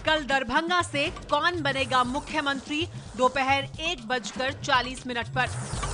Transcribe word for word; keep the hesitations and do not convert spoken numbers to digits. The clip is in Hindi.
कल दरभंगा से कौन बनेगा मुख्यमंत्री, दोपहर एक बजकर चालीस मिनट पर।